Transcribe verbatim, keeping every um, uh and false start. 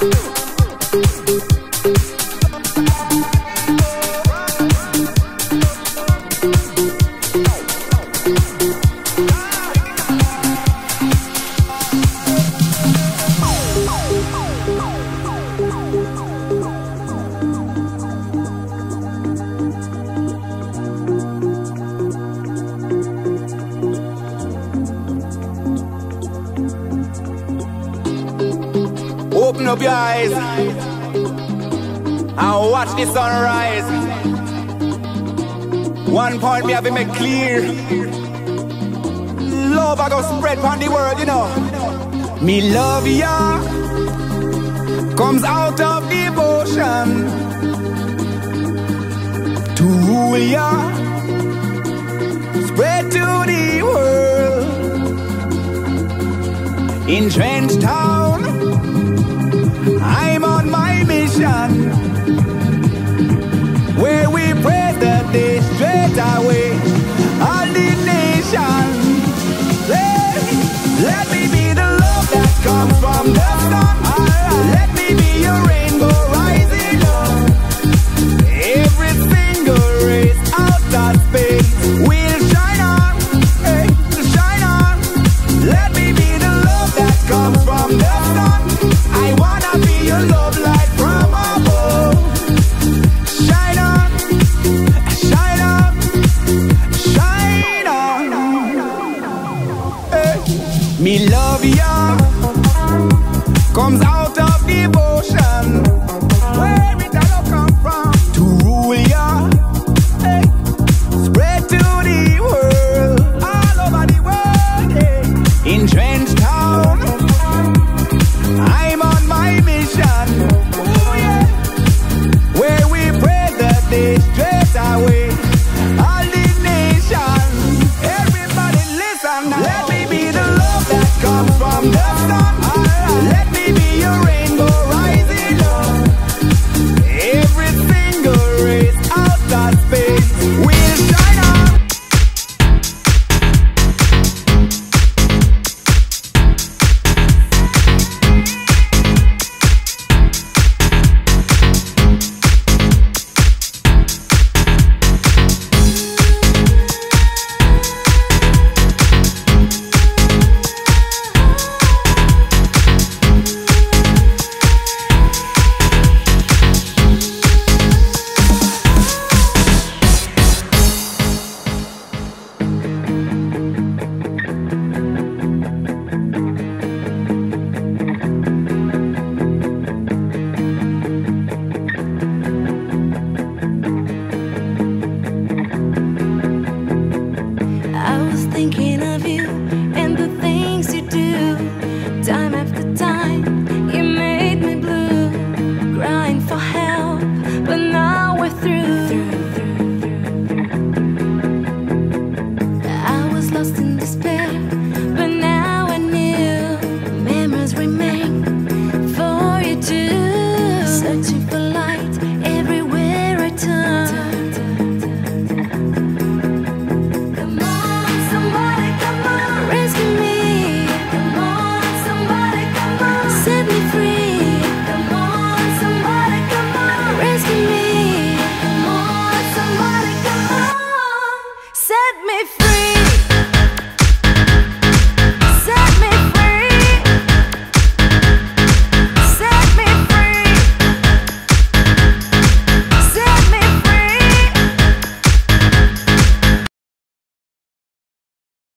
Open up your eyes and watch the sunrise. One point me have to make clear: love I go spread on the world, you know. Me love ya comes out of devotion to rule ya, spread to the world. In Trench Town, I'm on my mission, where we praise the day straight away, all the nation. Let, let me be the love that comes from the sun. Let me be your rainbow rising up. Every single race out of space will shine on, hey, shine on. Let me be the love that comes from the sun. I wanna be your love light from above. Shine on, shine on, shine on. Hey. Me love ya comes out of the